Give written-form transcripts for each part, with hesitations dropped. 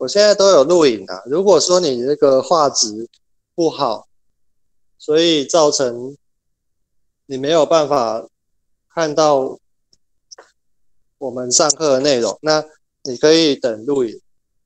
我现在都有录影啊。如果说你那个画质不好，所以造成你没有办法看到我们上课的内容，那你可以等录影。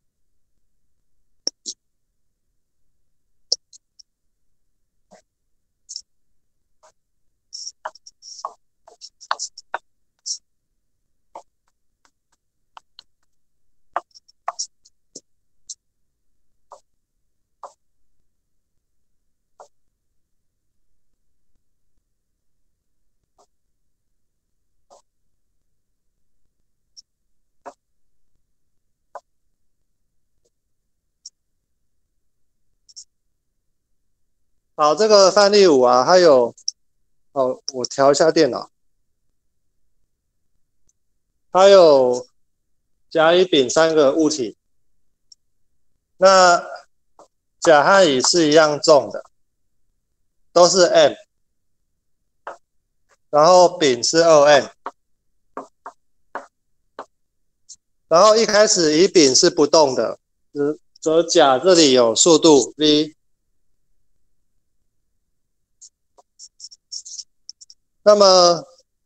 好，这个范例5啊，它有我调一下电脑，它有甲、乙、丙3个物体，那甲和乙是一样重的，都是 M， 然后丙是2M， 然后一开始乙、丙是不动的，则甲这里有速度 v。那么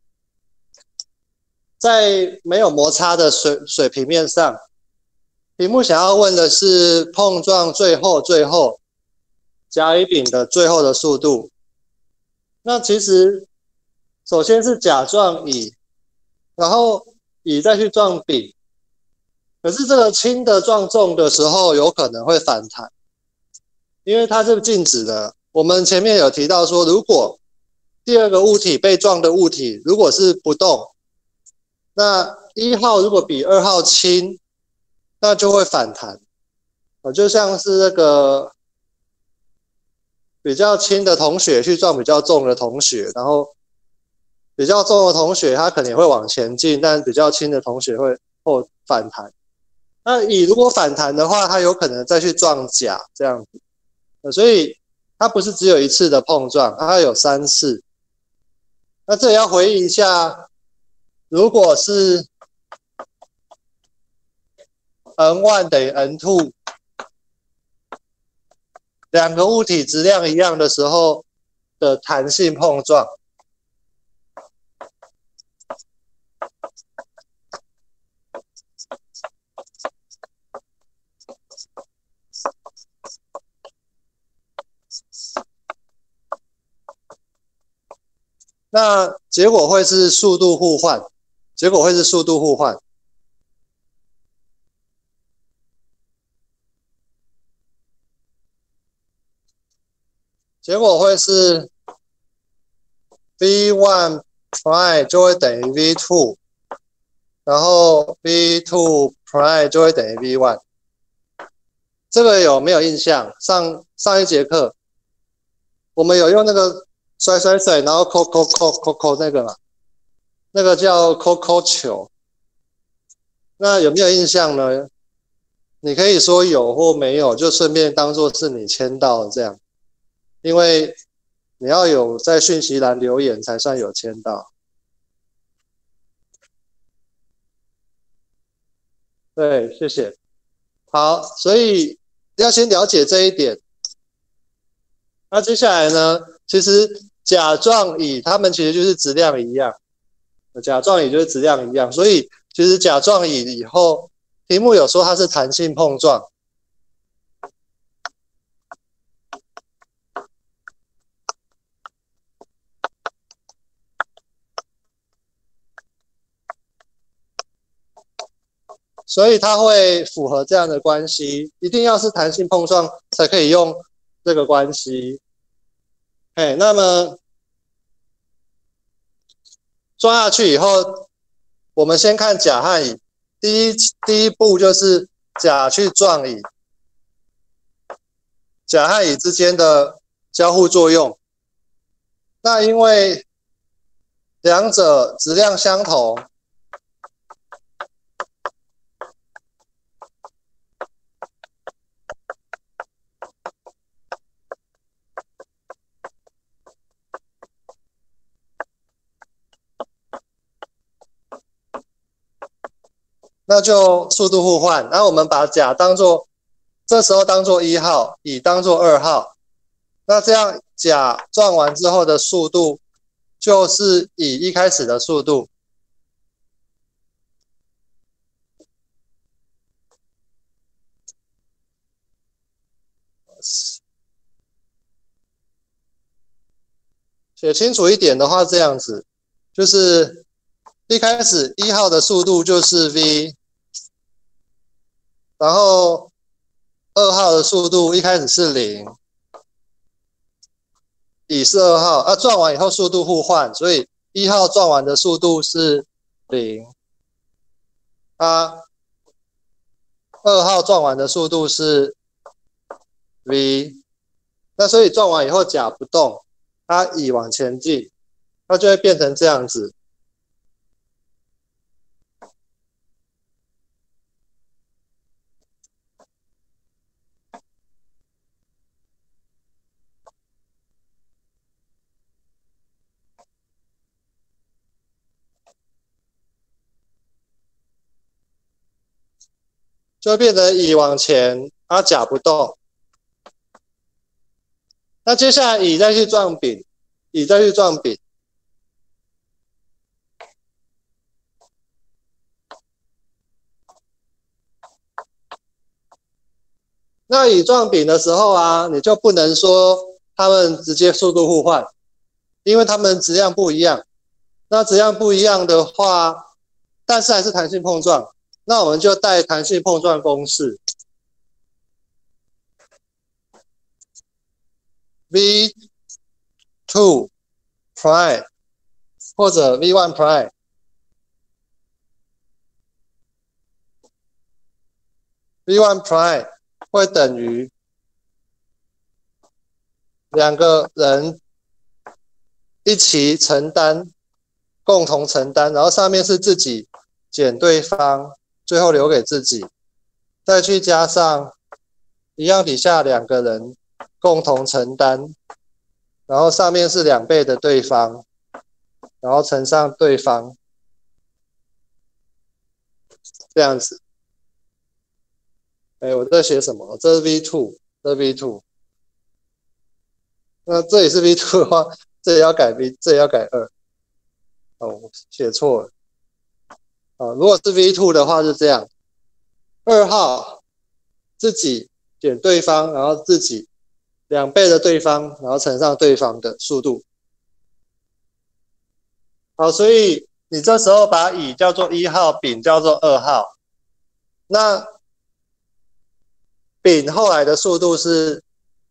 在没有摩擦的水平面上，题目想要问的是碰撞最后甲与丙的最后的速度。那其实首先是甲撞乙，然后乙再去撞丙，可是这个轻的撞重的时候有可能会反弹，因为它是静止的。我们前面有提到说，如果第二个物体被撞的物体如果是不动，那1号如果比2号轻，那就会反弹。就像是那个比较轻的同学去撞比较重的同学，然后比较重的同学他可能会往前进，但比较轻的同学会反弹。那乙如果反弹的话，他有可能再去撞甲这样子，所以它不是只有一次的碰撞，它有3次。那这里要回忆一下，如果是 N1 等于 N2， 两个物体质量一样的时候的弹性碰撞。那结果会是速度互换，结果会是V1 prime 就会等于 V2， 然后 V2 prime 就会等于 V1。这个有没有印象？上一节课我们有用那个甩甩甩，然后扣那个嘛，那个叫扣球。那有没有印象呢？你可以说有或没有，就顺便当作是你签到这样，因为你要有在讯息栏留言才算有签到。对，谢谢。好，所以要先了解这一点。那接下来呢，其实甲撞乙它们其实就是质量一样，甲撞乙就是质量一样，所以其实甲撞乙以后，题目有说它是弹性碰撞。所以它会符合这样的关系，一定要是弹性碰撞才可以用这个关系。那么撞下去以后，我们先看甲和乙，第一步就是甲去撞乙，甲和乙之间的交互作用。那因为两者质量相同， 那就速度互换。然后我们把甲这时候当做1号，乙当做2号。那这样甲撞完之后的速度就是乙一开始的速度。写清楚一点的话，这样子就是一开始1号的速度就是 v， 然后2号的速度一开始是0，乙是2号，撞完以后速度互换，所以1号撞完的速度是0，2号撞完的速度是 v， 那所以撞完以后甲不动，乙往前进，它就会变成这样子。就会变成乙往前，甲不动。那接下来乙再去撞丙，乙再去撞丙。那乙撞丙的时候你就不能说他们直接速度互换，因为他们质量不一样。那质量不一样的话，但是还是弹性碰撞，那我们就带弹性碰撞公式 V2 prime 或者 V1 prime。V1 prime 会等于2个人一起承担，共同承担，然后上面是自己减对方，最后留给自己，再去加上一样底下2个人共同承担，然后上面是2倍的对方，然后乘上对方，这样子。我在写什么？这是 V2， 这是 V2。那这里是 V2 的话，这也要改 V， 这也要改2。我写错了。如果是 V2 的话是这样，2号自己减对方，然后自己2倍的对方，然后乘上对方的速度。好，所以你这时候把乙叫做1号，丙叫做2号。那丙后来的速度是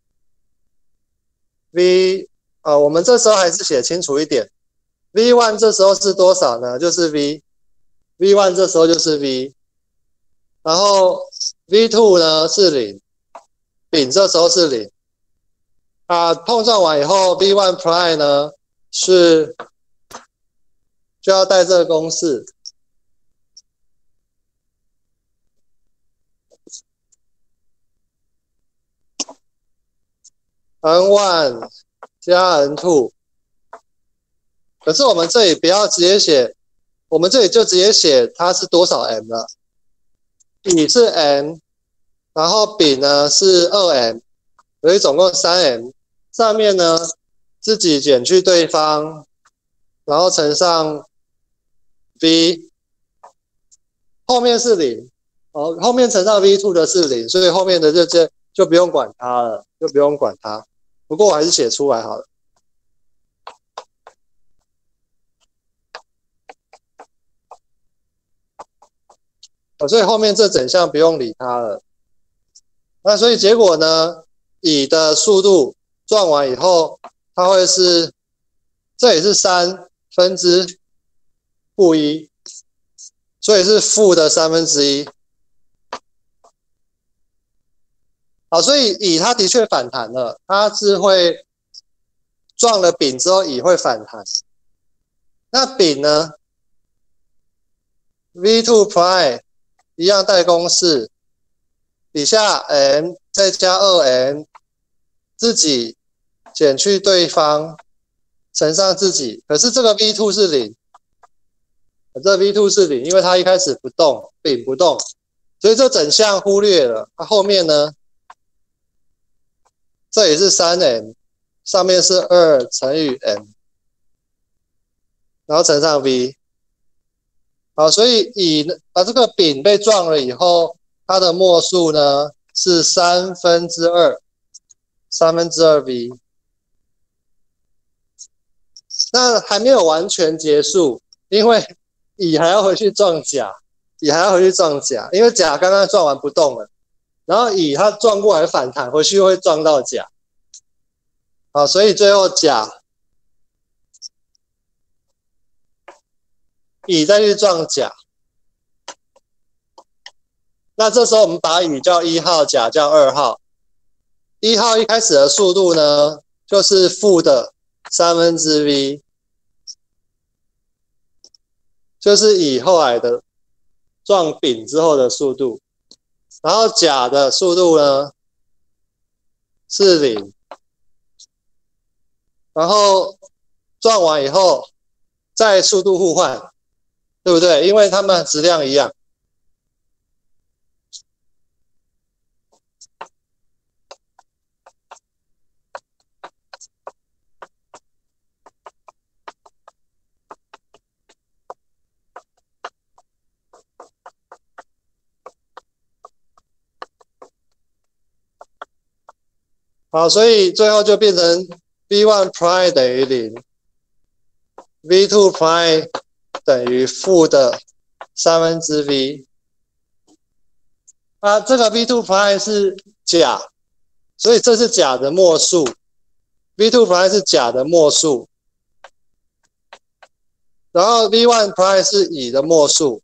V， 我们这时候还是写清楚一点。V1 这时候是多少呢？就是 V，V1 这时候就是 V， 然后 V2 呢是0，丙这时候是0。碰撞完以后 V1 prime 呢是就要带这个公式。N1 加 N2， 可是我们这里不要直接写，我们这里就直接写它是多少 m 了。乙是 m， 然后丙呢是 2m， 所以总共 3m。上面呢自己减去对方，然后乘上 v， 后面是0，后面乘上 V2 的是0，所以后面的就不用管它了，就不用管它。不过我还是写出来好了。所以后面这整项不用理它了。那所以结果呢，乙的速度撞完以后，它会是，这也是1/3，所以是负的1/3。好，所以乙它的确反弹了，它是会撞了丙之后，乙会反弹。那丙呢 ？V2 prime 一样带公式，底下 m 再加2m， 自己减去对方，乘上自己。可是这个 V2 是0， 这 V2 是0，因为它一开始不动，丙不动，所以这整项忽略了。它后面呢，这也是 3m， 上面是2乘以 m， 然后乘上 v。好，所以这个丙被撞了以后，它的末数呢是2/3，v。那还没有完全结束，因为乙还要回去撞甲，因为甲刚刚撞完不动了，然后乙它撞过来反弹，回去又会撞到甲。好，所以最后乙再去撞甲，那这时候我们把乙叫1号，甲叫2号。1号一开始的速度呢，就是负的v， 就是乙后来的撞丙之后的速度，然后甲的速度呢是0，然后撞完以后再速度互换，对不对？因为它们质量一样。好，所以最后就变成 v1 prime 等于0 ，v2 prime 等于负的v。这个 v2 prime 是甲，所以这是甲的末数 ，v2 prime 是甲的末数，然后 v1 prime 是乙的末数，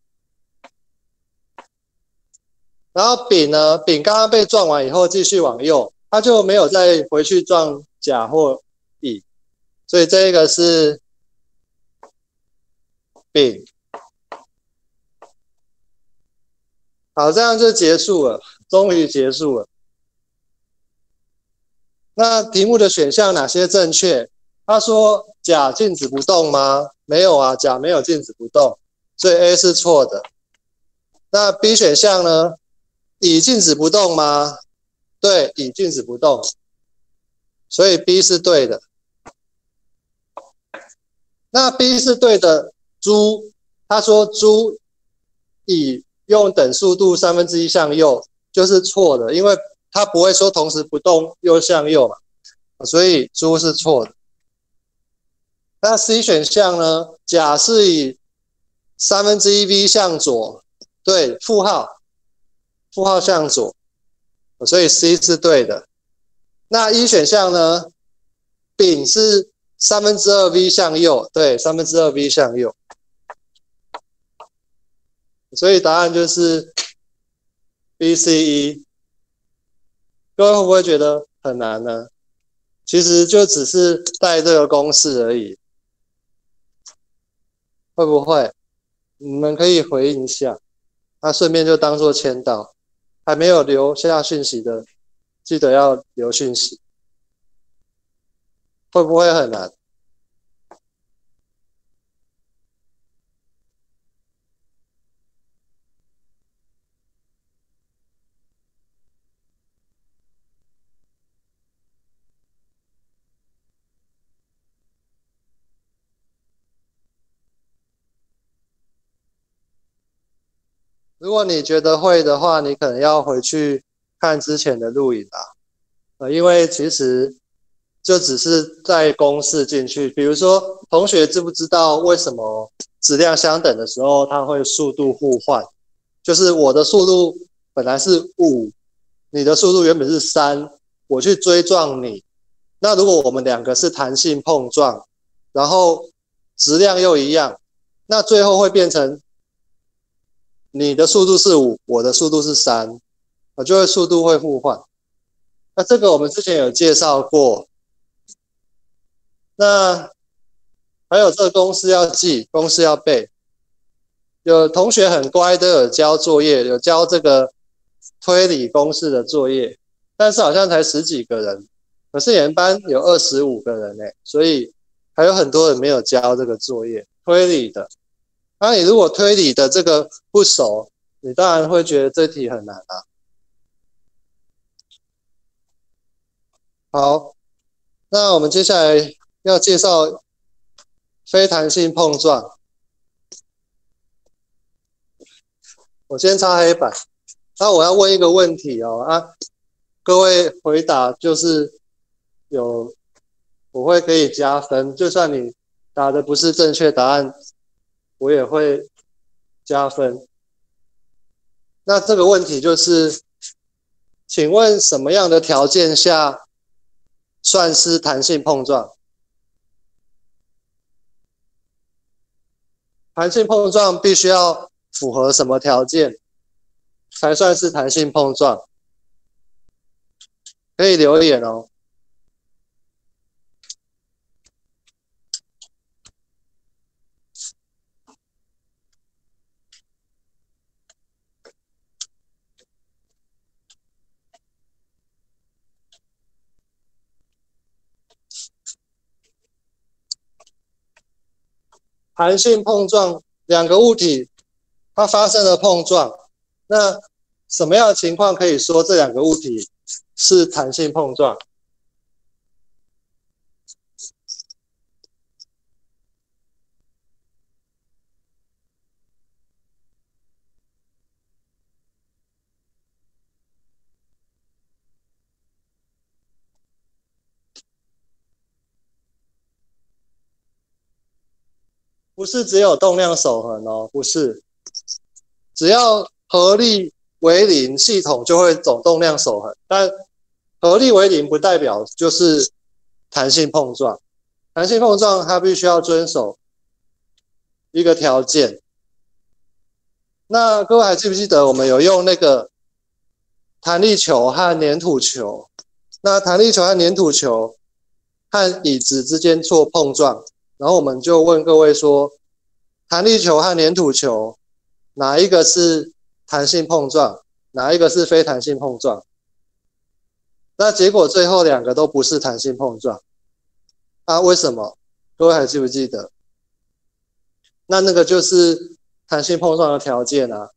然后丙呢，丙刚刚被撞完以后继续往右。他就没有再回去撞甲或乙，所以这个是丙。好，这样就结束了，终于结束了。那题目的选项哪些正确？他说甲静止不动吗？没有啊，甲没有静止不动，所以 A 是错的。那 B 选项呢？乙静止不动吗？对，乙静止不动，所以 B 是对的。那 B 是对的，猪，他说猪乙用等速度1/3向右，就是错的，因为他不会说同时不动又向右嘛，所以猪是错的。那 C 选项呢？甲是以1/3v 向左，对，负号向左。所以 C 是对的。那 E 选项呢？丙是2/3v 向右，对，2/3v 向右。所以答案就是 B、C、E。各位会不会觉得很难呢？其实就只是带这个公式而已，会不会？你们可以回应一下，那顺便就当做签到。还没有留下讯息的，记得要留讯息。会不会很难？如果你觉得会的话，你可能要回去看之前的录影啦。因为其实就只是在公式进去，比如说同学知不知道为什么质量相等的时候它会速度互换？就是我的速度本来是5，你的速度原本是3，我去追撞你。那如果我们两个是弹性碰撞，然后质量又一样，那最后会变成你的速度是5，我的速度是3，就会速度会互换。那这个我们之前有介绍过。那还有这个公式要记，公式要背。有同学很乖，都有交作业，有交这个推理公式的作业，但是好像才10几个人，可是你们班有25个人所以还有很多人没有交这个作业，推理的。 那你如果推理的这个不熟，你当然会觉得这题很难啊。好，那我们接下来要介绍非弹性碰撞。我先擦黑板。那我要问一个问题哦，各位回答就是我会可以加分，就算你答的不是正确答案，我也会加分。那这个问题就是，请问什么样的条件下算是弹性碰撞？弹性碰撞必须要符合什么条件才算是弹性碰撞？可以留言哦。弹性碰撞，两个物体它发生了碰撞，那什么样的情况可以说这两个物体是弹性碰撞？不是只有动量守恒哦，不是，只要合力为零，系统就会总动量守恒，但合力为零不代表就是弹性碰撞。弹性碰撞它必须要遵守一个条件。那各位还记不记得我们有用那个弹力球和粘土球？那弹力球和粘土球和椅子之间做碰撞，然后我们就问各位说，弹力球和粘土球哪一个是弹性碰撞，哪一个是非弹性碰撞？那结果最后两个都不是弹性碰撞。为什么？各位还记不记得？那个就是弹性碰撞的条件啊。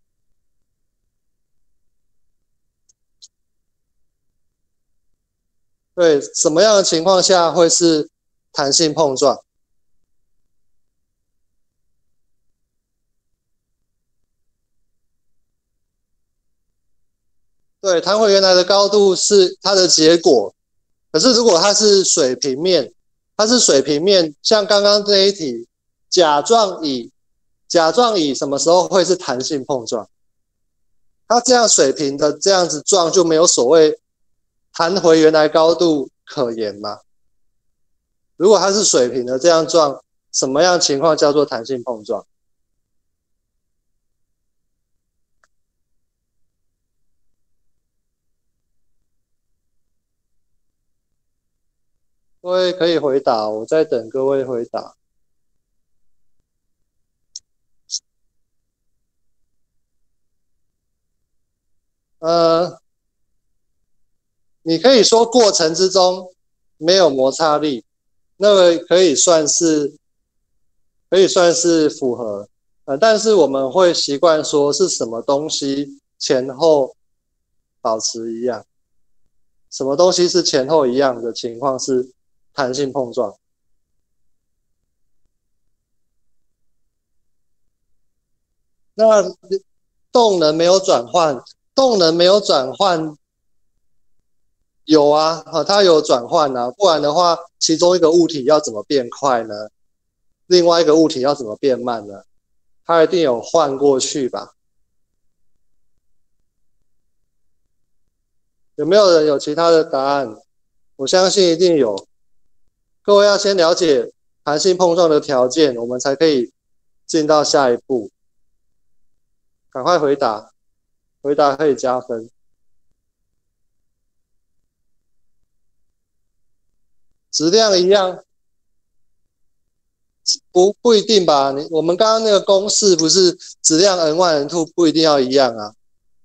对，什么样的情况下会是弹性碰撞？对，弹回原来的高度是它的结果。可是如果它是水平面，像刚刚这一题，甲状乙什么时候会是弹性碰撞？它这样水平的这样子撞就没有所谓弹回原来高度可言嘛？如果它是水平的这样撞，什么样情况叫做弹性碰撞？各位可以回答，我在等各位回答。你可以说过程之中没有摩擦力，那个可以算是符合，但是我们会习惯说是什么东西前后保持一样，什么东西是前后一样的情况是弹性碰撞。那动能没有转换，有啊，它有转换啊，不然的话，其中一个物体要怎么变快呢？另外一个物体要怎么变慢呢？它一定有换过去吧？有没有人有其他的答案？我相信一定有。各位要先了解弹性碰撞的条件，我们才可以进到下一步。赶快回答，回答可以加分。质量一样？不一定吧？我们刚刚那个公式不是质量 n1 n2不一定要一样啊。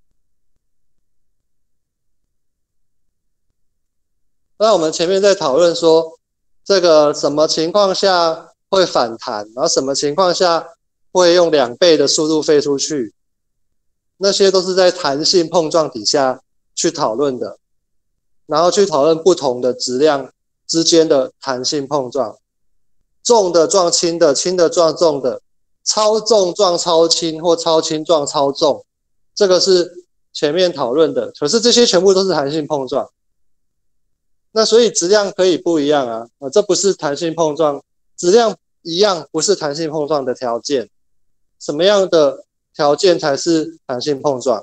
那我们前面在讨论说，这个什么情况下会反弹，然后什么情况下会用2倍的速度飞出去，那些都是在弹性碰撞底下去讨论的，然后去讨论不同的质量之间的弹性碰撞，重的撞轻的，轻的撞重的，超重撞超轻或超轻撞超重，这个是前面讨论的。可是这些全部都是弹性碰撞，那所以质量可以不一样啊，这不是弹性碰撞，质量一样不是弹性碰撞的条件。什么样的条件才是弹性碰撞？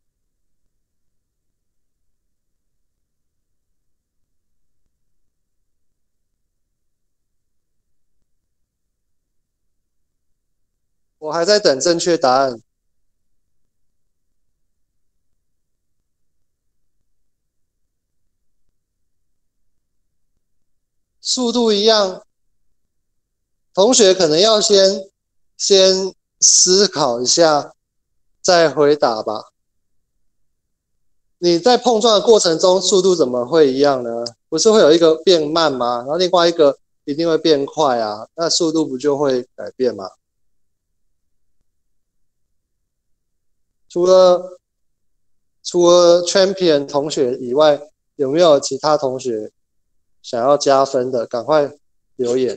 我还在等正确答案。速度一样，同学可能要先思考一下，再回答吧。你在碰撞的过程中，速度怎么会一样呢？不是会有一个变慢吗？然后另外一个一定会变快啊，那速度不就会改变吗？除了 Champion 同学以外，有没有其他同学想要加分的？赶快留言。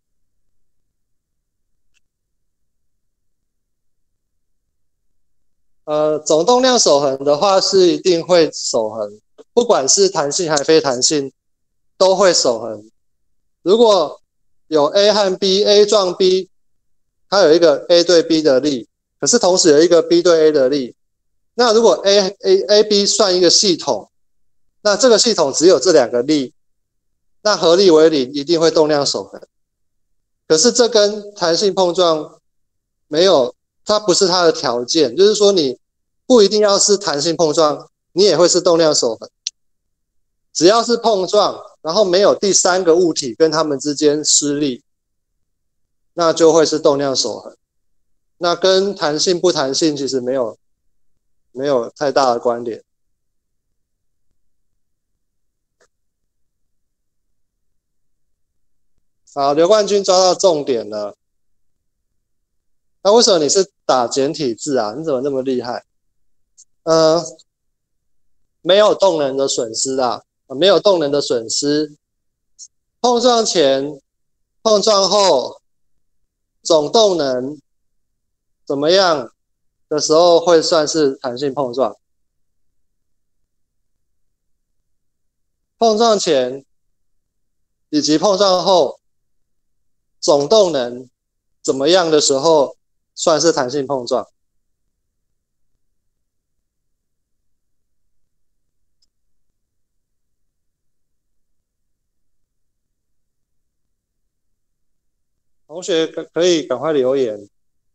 总动量守恒的话是一定会守恒，不管是弹性还非弹性都会守恒。如果有 A 和 B，A 撞 B， 它有一个 A 对 B 的力，可是同时有一个 B 对 A 的力。那如果 A、B 算一个系统，那这个系统只有这2个力，那合力为0，一定会动量守恒。可是这跟弹性碰撞没有，它不是它的条件，就是说你不一定要是弹性碰撞，你也会是动量守恒。只要是碰撞，然后没有第3个物体跟它们之间施力，那就会是动量守恒。那跟弹性不弹性其实没有太大的关联。好，刘冠军抓到重点了。那为什么你是打简体字啊？你怎么那么厉害？没有动能的损失啊，没有动能的损失。碰撞前、碰撞后，总动能怎么样的时候会算是弹性碰撞？碰撞前以及碰撞后，总动能怎么样的时候算是弹性碰撞？同学可以赶快留言。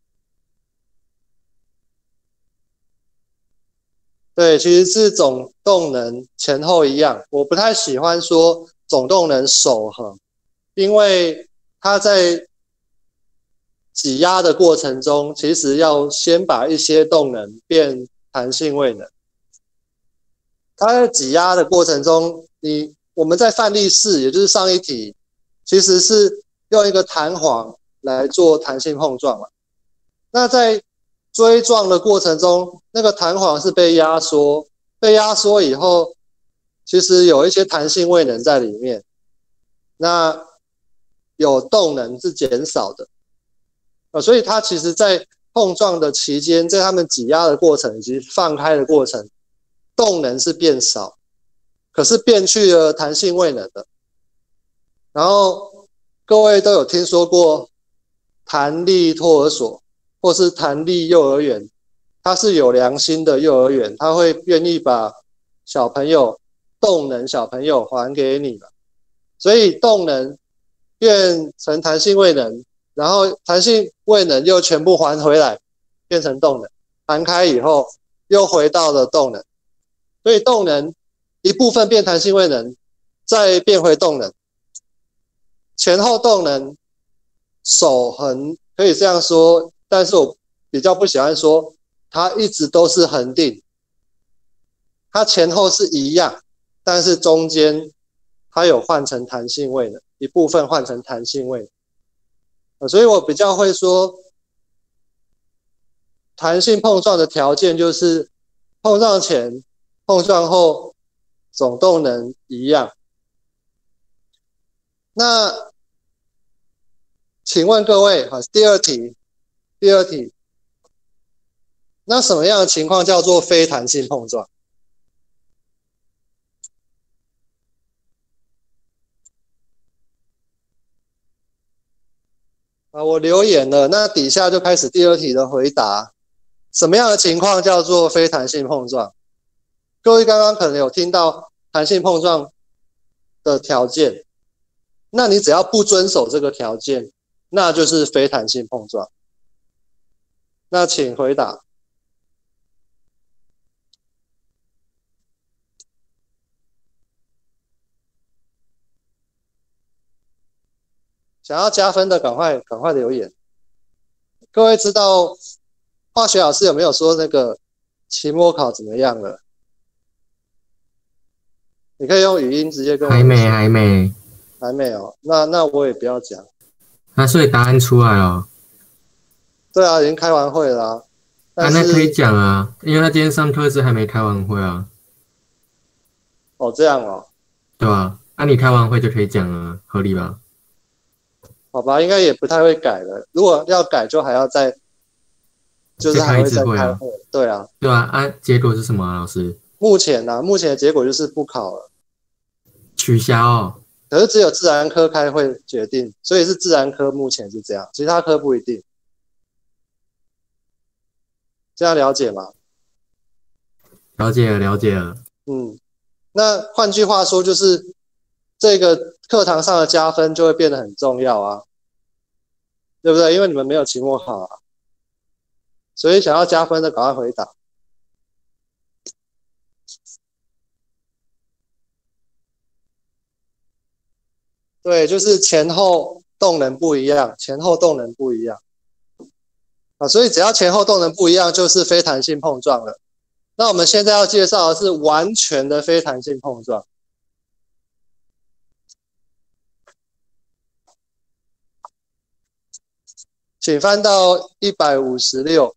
对，其实是总动能前后一样。我不太喜欢说总动能守恒，因为它在挤压的过程中，其实要先把一些动能变弹性位能。它在挤压的过程中，我们在范例4，也就是上一题，其实是用一个弹簧来做弹性碰撞嘛。那在追撞的过程中，那个弹簧是被压缩，被压缩以后，其实有一些弹性位能在里面，那有动能是减少的，所以它其实在碰撞的期间，在他们挤压的过程以及放开的过程，动能是变少，可是变去了弹性位能的。然后各位都有听说过弹力托儿所或是弹力幼儿园，它是有良心的幼儿园，它会愿意把动能小朋友还给你嘛。所以动能变成弹性位能，然后弹性位能又全部还回来，变成动能，弹开以后又回到了动能。所以动能一部分变弹性位能，再变回动能，前后动能守恒可以这样说，但是我比较不喜欢说它一直都是恒定，它前后是一样，但是中间它有换成弹性位能，一部分换成弹性位能，所以我比较会说弹性碰撞的条件就是碰撞前、碰撞后总动能一样。那请问各位，第二题，那什么样的情况叫做非弹性碰撞？我留言了，那底下就开始第二题的回答。什么样的情况叫做非弹性碰撞？各位刚刚可能有听到弹性碰撞的条件，那你只要不遵守这个条件，那就是非弹性碰撞。那请回答。想要加分的赶快留言。各位知道化学老师有没有说那个期末考怎么样了？你可以用语音直接跟我说。 还没哦，那我也不要讲。 那所以答案出来了。 对啊，已经开完会了啊。 那可以讲啊，因为他今天上课是还没开完会啊。 哦，这样哦。 对吧？你开完会就可以讲了，合理吧？ 好吧，应该也不太会改了。如果要改，就还要就是还会再开会。对啊。 对啊，结果是什么啊，老师？ 目前的结果就是不考了， 取消哦。 可是只有自然科开会决定，所以是自然科目前是这样，其他科不一定。这样了解吗？ 了解了。 那换句话说，就是这个课堂上的加分就会变得很重要啊，对不对？因为你们没有期末考啊，所以想要加分的赶快回答。对，就是前后动能不一样，所以只要前后动能不一样，就是非弹性碰撞了。那我们现在要介绍的是完全的非弹性碰撞。请翻到156。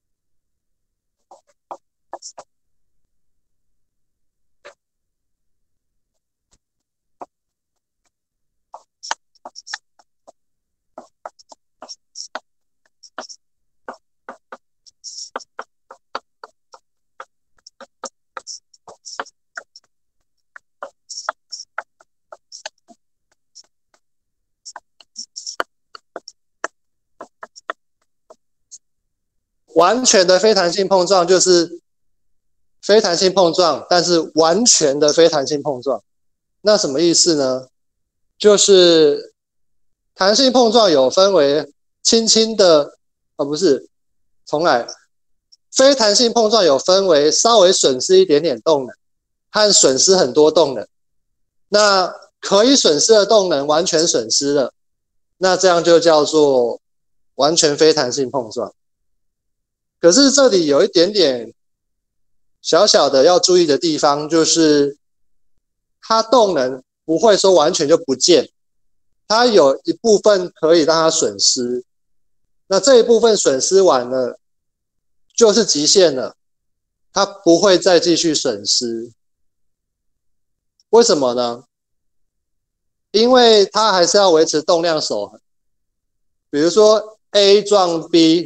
完全的非弹性碰撞就是非弹性碰撞，但是完全的非弹性碰撞。那什么意思呢？就是弹性碰撞有分为轻轻的，不是，重来。非弹性碰撞有分为稍微损失一点点动能和损失很多动能。那可以损失的动能完全损失了，那这样就叫做完全非弹性碰撞。可是这里有一点点小小的要注意的地方，就是它动能不会说完全就不见，它有一部分可以让它损失，那这一部分损失完了就是极限了，它不会再继续损失。为什么呢？因为它还是要维持动量守恒。比如说 A 撞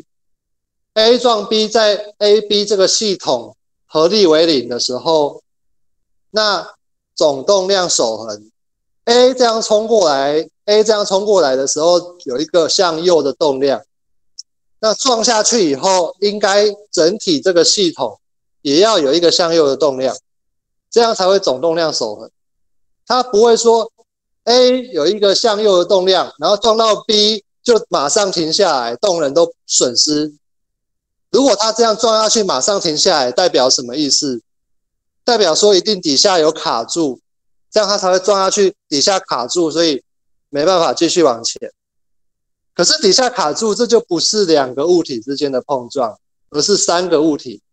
B，A 撞 B 在 AB 这个系统合力为0的时候，那总动量守恒 A 这样冲过来的时候，有一个向右的动量，那撞下去以后，应该整体这个系统也要有一个向右的动量，这样才会总动量守恒。它不会说 A 有一个向右的动量，然后撞到 B 就马上停下来，动能都损失。如果它这样撞下去马上停下来，代表什么意思？代表说一定底下有卡住，这样它才会撞下去，底下卡住，所以没办法继续往前。可是底下卡住，这就不是两个物体之间的碰撞，而是三个物体。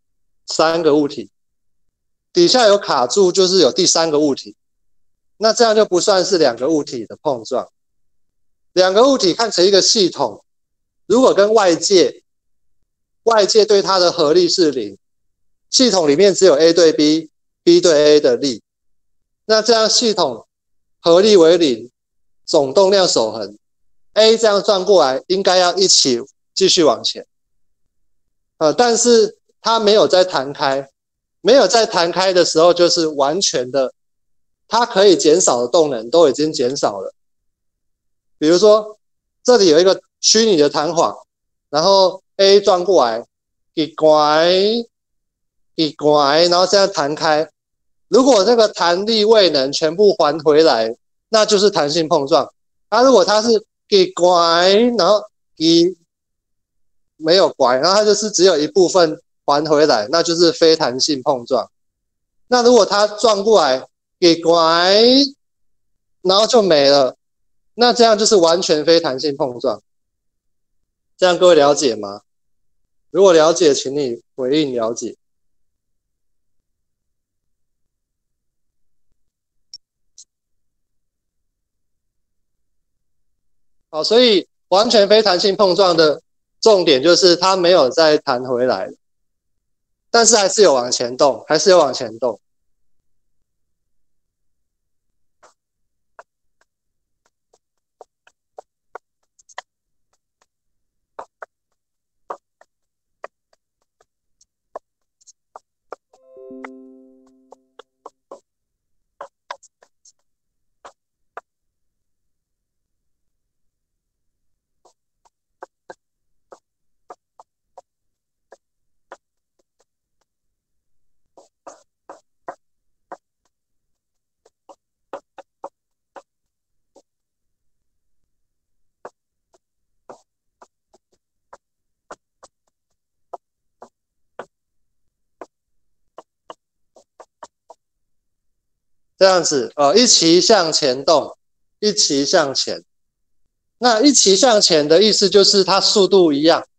底下有卡住，就是有第三个物体，那这样就不算是两个物体的碰撞。两个物体看成一个系统，如果跟外界外界对它的合力是0，系统里面只有 A 对 B 对 A 的力，那这样系统合力为0，总动量守恒 ，A 这样转过来应该要一起继续往前，但是它没有在弹开，没有在弹开的时候就是完全的，它可以减少的动能都已经减少了。比如说这里有一个虚拟的弹簧，然后 A 转过来，一拐，然后现在弹开。如果这个弹力位能全部还回来，那就是弹性碰撞。如果它是一拐，然后没有拐，然后它就是只有一部分还回来，那就是非弹性碰撞。那如果它转过来一拐，然后就没了，那这样就是完全非弹性碰撞。这样各位了解吗？如果了解，请你回应了解。好，所以完全非弹性碰撞的重点就是它没有再弹回来，但是还是有往前动，还是有往前动。这样子，一起向前动，一起向前。那一起向前的意思就是它速度一样。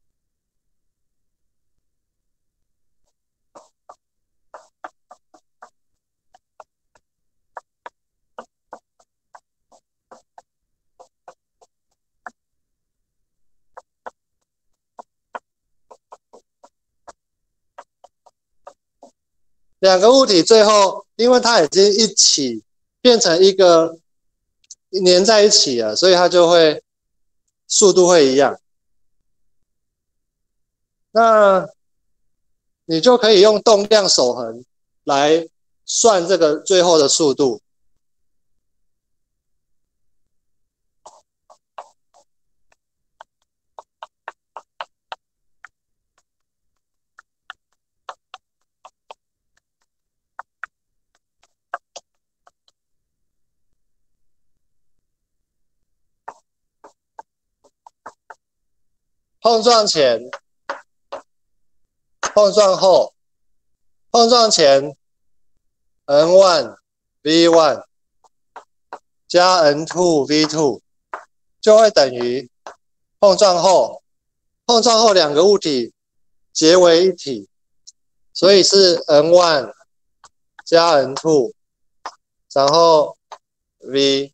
两个物体最后，因为它已经一起变成一个粘在一起了，所以它就会速度会一样。那你就可以用动量守恒来算这个最后的速度。碰撞前、碰撞后、碰撞前 N1 V1 加 N2 V2 就会等于碰撞后两个物体结为一体，所以是 N1 加 N2， 然后 V，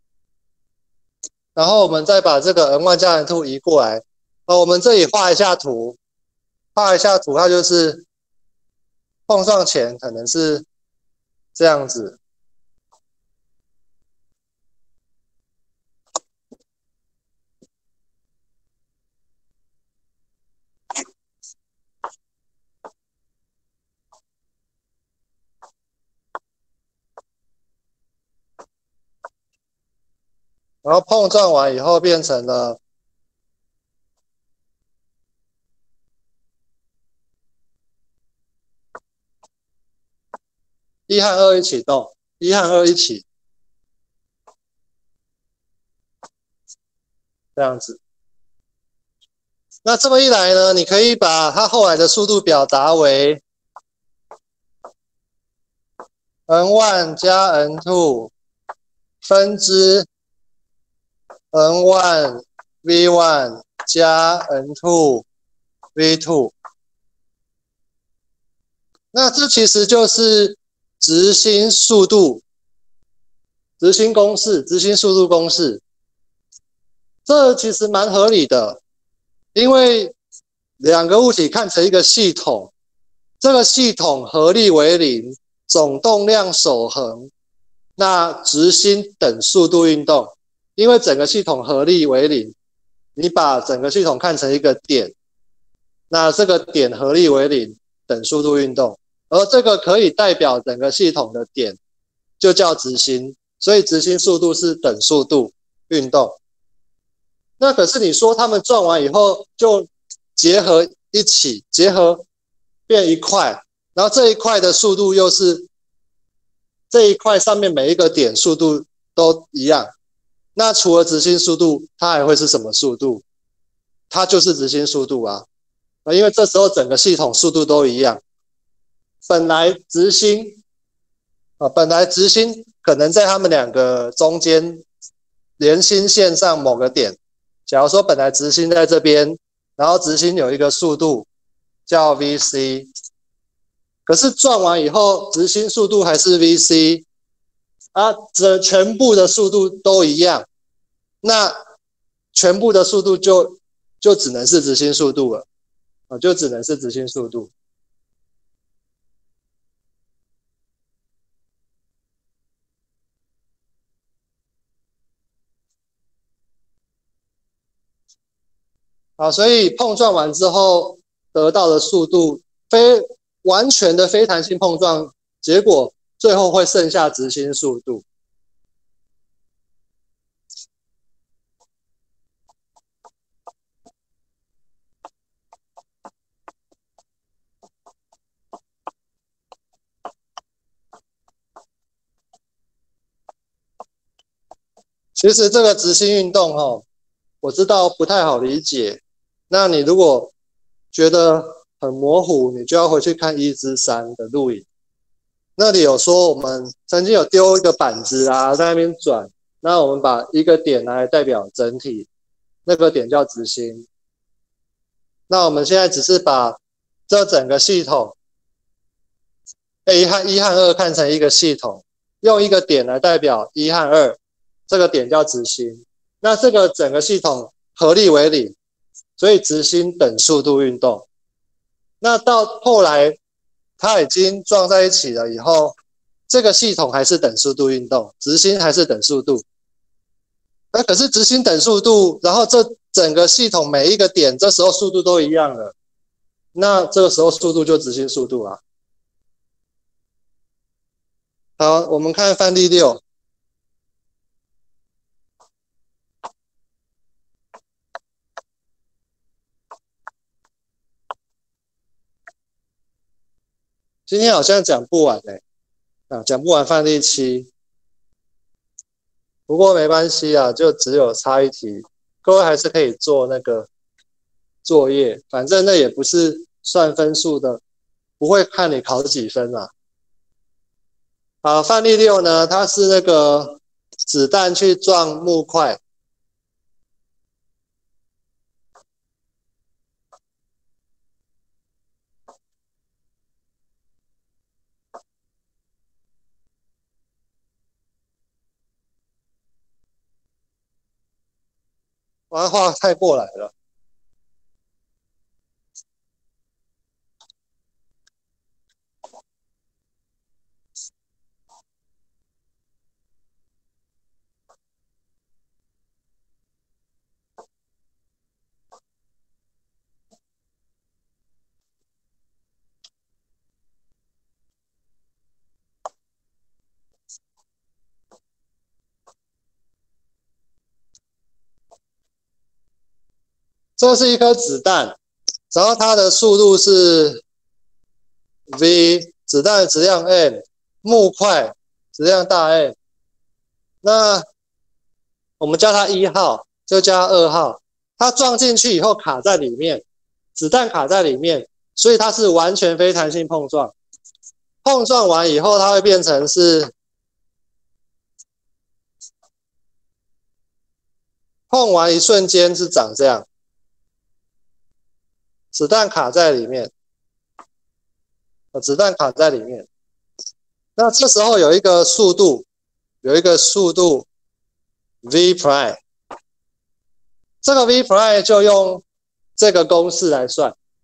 然后我们再把这个 N1 加 N2 移过来。我们这里画一下图，它就是碰撞前可能是这样子。然后碰撞完以后变成了1和2一起动，1和2一起，这样子。那这么一来呢，你可以把它后来的速度表达为 N1 加 N2 分之 N1 V1 加 N2 V2。那这其实就是执行速度、执行公式、执行速度公式。这其实蛮合理的，因为两个物体看成一个系统，这个系统合力为零，总动量守恒，那质心等速度运动。因为整个系统合力为零，你把整个系统看成一个点，那这个点合力为零等速度运动，而这个可以代表整个系统的点就叫质心，所以质心速度是等速度运动。那可是你说他们转完以后就结合一起，结合变一块，然后这一块的速度又是这一块上面每一个点速度都一样，那除了质心速度它还会是什么速度？它就是质心速度啊，因为这时候整个系统速度都一样。本来质心可能在他们两个中间连心线上某个点，假如说本来质心在这边，然后质心有一个速度叫 Vc， 可是转完以后质心速度还是 Vc 啊，这全部的速度都一样，那全部的速度就只能是质心速度了，就只能是质心速度。好，所以碰撞完之后得到的速度，完全的非弹性碰撞，结果最后会剩下质心速度。其实这个质心运动我知道不太好理解，那你如果觉得很模糊，你就要回去看1/3的录影，那里有说我们曾经有丢一个板子啊，在那边转，那我们把一个点来代表整体，那个点叫质心。那我们现在只是把这整个系统1和2看成一个系统，用一个点来代表1和2，这个点叫质心。那这个整个系统合力为零，所以质心等速度运动。那到后来它已经撞在一起了以后，这个系统还是等速度运动，质心还是等速度。那可是质心等速度，然后这整个系统每一个点这时候速度都一样了，那这个时候速度就质心速度啊。好，我们看范例6。今天好像讲不完讲不完范例7，不过没关系啊，就只有差一题，各位还是可以做那个作业，反正那也不是算分数的，不会看你考几分啊。好，范例6呢，它是那个子弹去撞木块。我画太过来了。这是一颗子弹，然后它的速度是 v， 子弹的质量 m， 木块质量大 M。那我们叫它1号，就叫它2号。它撞进去以后卡在里面，子弹卡在里面，所以它是完全非弹性碰撞。碰撞完以后，它会变成是碰完一瞬间是长这样。子弹卡在里面，子弹卡在里面。那这时候有一个速度 v prime， 这个 v prime 就用这个公式来算。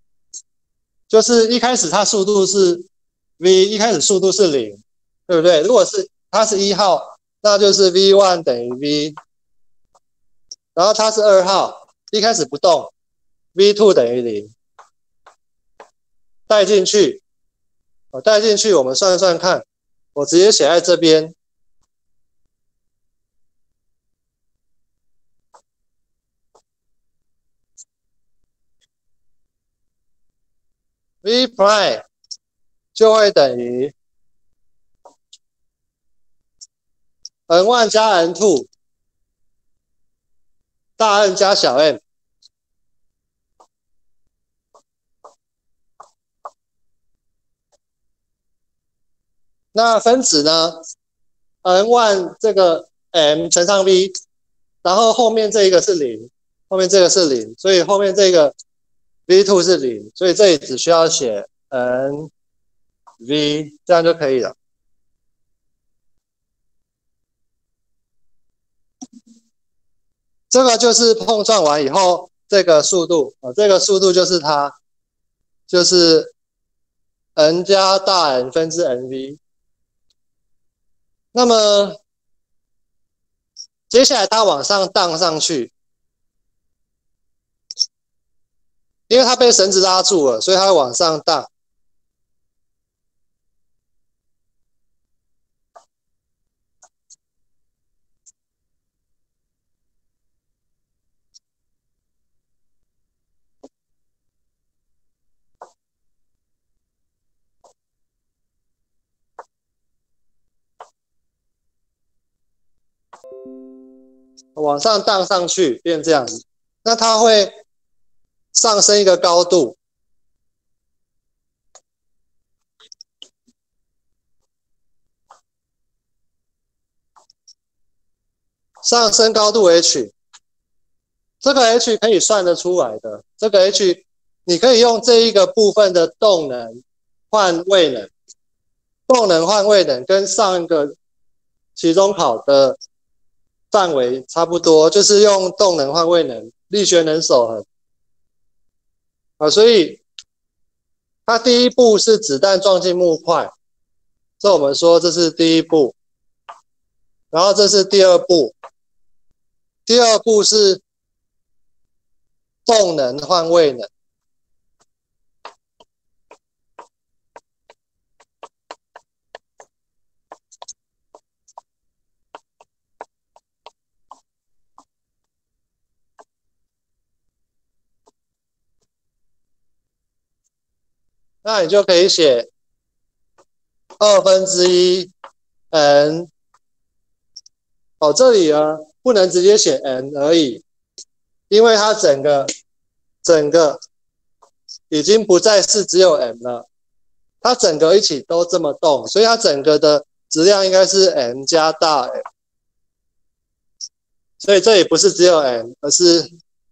就是一开始它速度是 v， 一开始速度是0，对不对？如果是它是1号，那就是 v1 等于 v， 然后它是2号，一开始不动 ，v2 等于0，带进去，带进去，我们算算看，我直接写在这边。v prime 就会等于 n1 加 n2 大 N 加小 m。那分子呢 ？n1 这个 m 乘上 v， 然后后面这一个是0，后面这个是0，所以后面这个 v2 是0，所以这里只需要写 n v， 这样就可以了。这个就是碰撞完以后这个速度，这个速度就是它，就是 n 加大 N 分之 nv。那么接下来它往上荡上去，因为它被绳子拉住了，所以它会往上荡。往上荡上去变这样子，那它会上升一个高度，上升高度 h， 这个 h 可以算得出来的，这个 h 你可以用这一个部分的动能换位能，动能换位能跟上一个期中考的范围差不多，就是用动能换位能，力学能守恒。所以它第一步是子弹撞进木块，这我们说这是第一步，然后这是第二步，第二步是动能换位能。那你就可以写1/2 n， 这里呢不能直接写 n 而已，因为它整个已经不再是只有 m 了，它整个一起都这么动，所以它整个的质量应该是 m 加大 M， 所以这里不是只有 m， 而是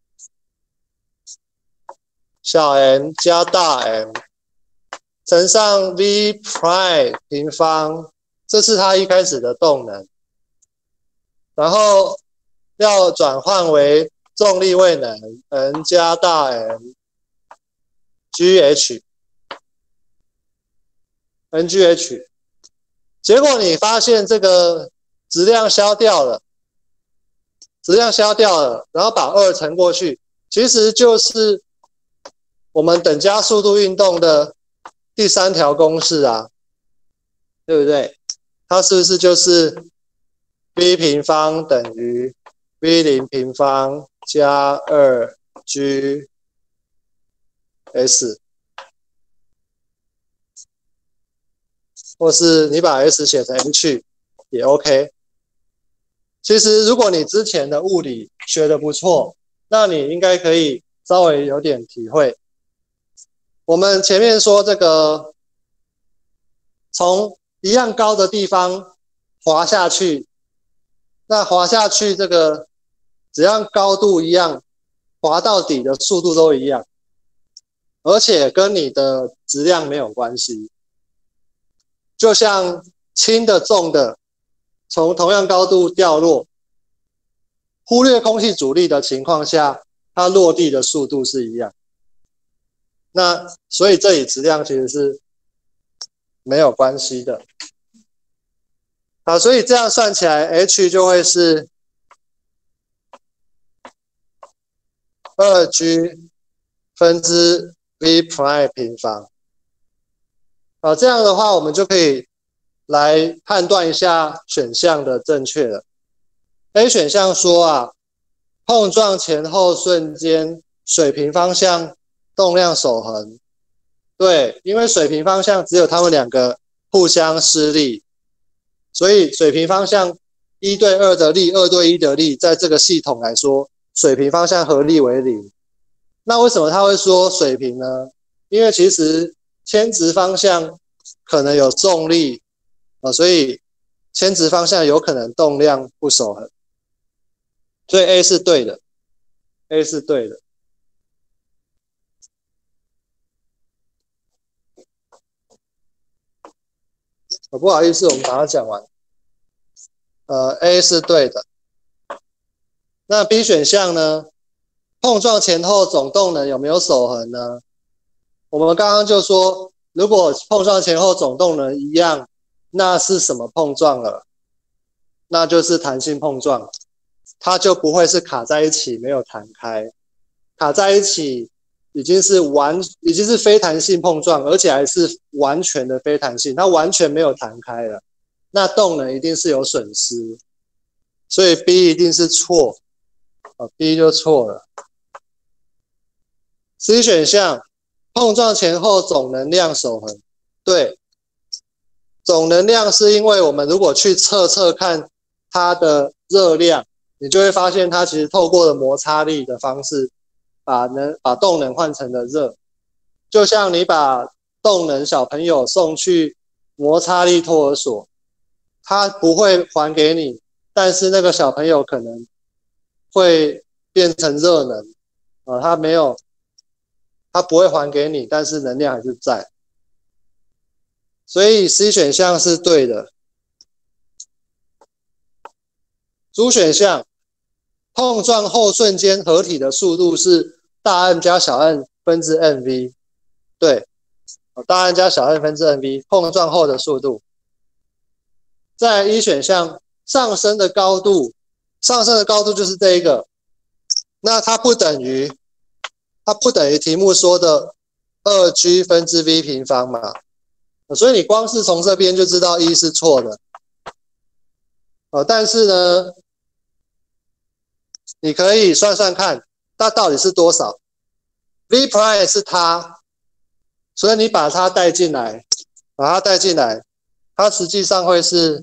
小 m 加大 M。乘上 v prime 平方，这是它一开始的动能，然後要转换为重力位能 n 加大 M GH NGH， 结果你发现这个质量消掉了，然后把2乘过去，其实就是我们等价速度运动的第3条公式啊，对不对？它是不是就是 v 平方等于 v0 平方加 2GS， 或是你把 S 写成 h 也 OK。其实如果你之前的物理学得不错，那你应该可以稍微有点体会。我们前面说这个从一样高的地方滑下去，那滑下去这个只要高度一样，滑到底的速度都一样，而且跟你的质量没有关系。就像轻的重的从同样高度掉落，忽略空气阻力的情况下，它落地的速度是一样。 那所以这里质量其实是没有关系的。好，所以这样算起来 H 就会是 2G 分之 V' 平方。好，这样的话我们就可以来判断一下选项的正确了。A 选项说啊，碰撞前后瞬间水平方向动量守恒。对，因为水平方向只有它们两个互相施力，所以水平方向1对2的力，2对1的力，在这个系统来说，水平方向合力为0。那为什么他会说水平呢？因为其实牵直方向可能有重力，所以牵直方向有可能动量不守恒。所以 A 是对的 ，A 是对的。不好意思，我们把它讲完。A 是对的。那 B 选项呢？碰撞前后总动能有没有守恒呢？我们刚刚就说，如果碰撞前后总动能一样，那是什么碰撞了？那就是弹性碰撞，它就不会是卡在一起没有弹开，卡在一起已经是非弹性碰撞，而且还是完全的非弹性，它完全没有弹开了，那动能一定是有损失，所以 B 一定是错，B 就错了。C 选项，碰撞前后总能量守恒，对，总能量是因为我们如果去测看它的热量，你就会发现它其实透过了摩擦力的方式把动能换成了热，就像你把动能小朋友送去摩擦力托儿所，他不会还给你，但是那个小朋友可能会变成热能，他不会还给你，但是能量还是在，所以 C 选项是对的。主选项，碰撞后瞬间合体的速度是大 M 加小 m 分之 mv， 对，大 M 加小 m 分之 mv， 碰撞后的速度。在一选项，上升的高度就是这一个，那它不等于题目说的 2G 分之 V 平方嘛，所以你光是从这边就知道一是错的。但是呢，你可以算算看，它到底是多少 ？V' 是它，所以你把它带进来，它实际上会是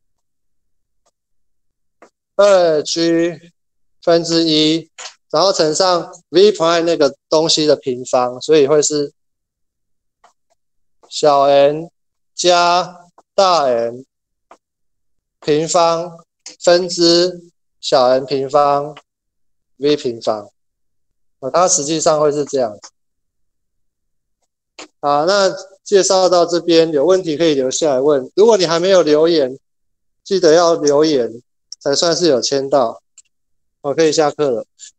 2G 分之1，然后乘上 V' 那个东西的平方，所以会是小 n 加大 M 平方分之小 n 平方 V 平方，它实际上会是这样子。好，那介绍到这边，有问题可以留下来问。如果你还没有留言，记得要留言才算是有签到。可以下课了。